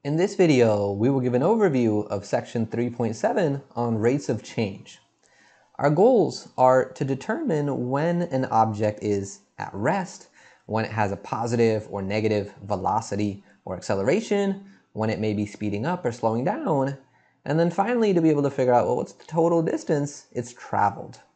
In this video, we will give an overview of section 3.7 on rates of change. Our goals are to determine when an object is at rest, when it has a positive or negative velocity or acceleration, when it may be speeding up or slowing down, and then finally to be able to figure out, well, what's the total distance it's traveled.